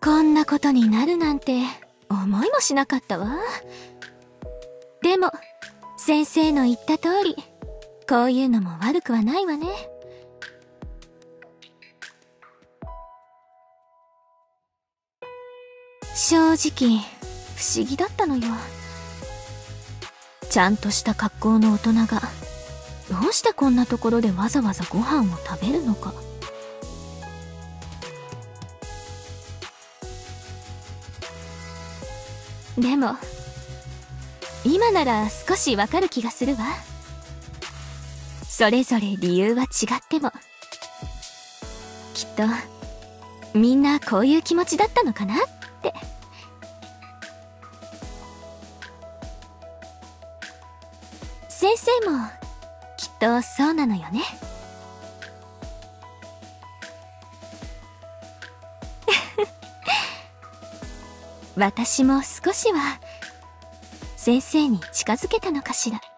こんなことになるなんて思いもしなかったわ。でも先生の言った通り、こういうのも悪くはないわね。正直不思議だったのよ。ちゃんとした格好の大人がどうしてこんなところでわざわざご飯を食べるのか。でも今なら少しわかる気がするわ。それぞれ理由は違っても、きっとみんなこういう気持ちだったのかなって。先生もきっとそうなのよね。私も少しは先生に近づけたのかしら。